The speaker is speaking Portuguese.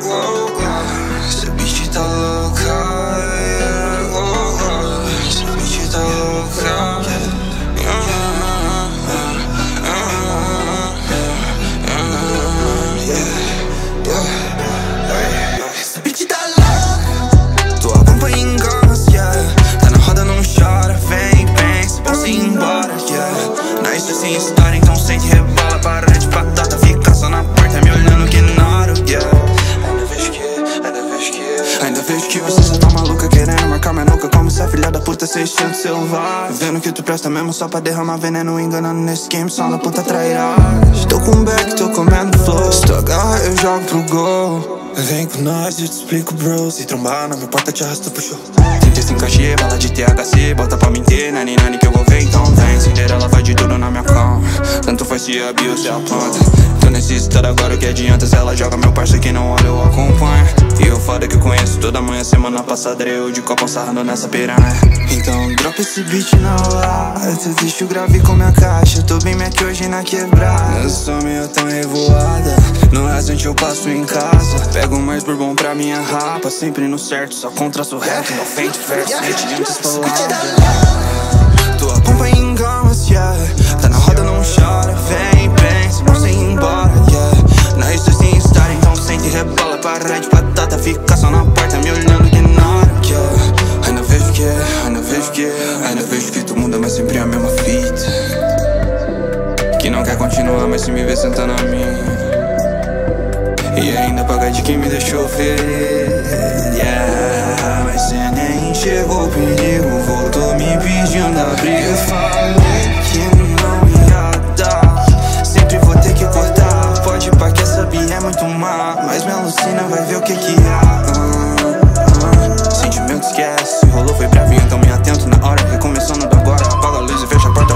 Essa bitch tá louca, essa bitch tá louca. Essa bitch tá louca. Tu acompanha em gamas, yeah. Tá na roda, não chora, vem, pensa, vão se embora, yeah. Na isso sem história, então sente, rebola, para de batata, fica só na porta, me olhando que ignoro, yeah. Ainda vejo que você só tá maluca, querendo marcar minha nuca como se a filha da puta se enchendo selvagem. Vendo que tu presta mesmo só pra derramar veneno, enganando nesse game, só na puta trairagem. Tô com back, tô comendo flow, se tu agarra eu jogo pro gol. Vem com nós, eu te explico, bro. Se trombar na minha porta, te arrasto pro show. 35 cachê, bala de THC, bota pra mim ter, nani nani que eu vou ver, então vem. Cinderela faz de tudo na minha cama, tanto faz se a bio ou se a planta. Tô nesse estado agora, o que adianta se ela joga meu parça que não olha, eu acompanho. E o foda que eu conheço toda manhã, semana passada eu de copo sarrando nessa piranha. Então dropa esse beat na lata, deixa o grave com minha caixa, tô bem Mac hoje na quebrada. Eu sou meio tão revoada, no rasante eu passo em casa. Pego mais bourbon pra minha rapa, sempre no certo, só contrasto reto, no feito verso, antes palavra. Tu acompanha em gamas, yeah. Tá na roda, não chora, vem, pensa, vão se embora, yeah. Na isso sem estar, então sente, rebola, para de batata, fica só na porta, me olhando que ignora, yeah. Ainda vejo que tu muda, mas sempre a mesma fita. Que não quer continuar, mas se me vê sentando a mim. E ainda paga de quem me deixou feliz, yeah. Mas cê nem enxergou o perigo, voltou me pedindo abrigo. Eu falei que não ia dar, sempre vou ter que cortar. Pode pá que essa bia é muito má, mas me alucina, vai ver o que que há. Sentimento esquece, rolou foi bravinho, então me atento na hora. Recomeçando da agora, apaga a luz e fecha a porta.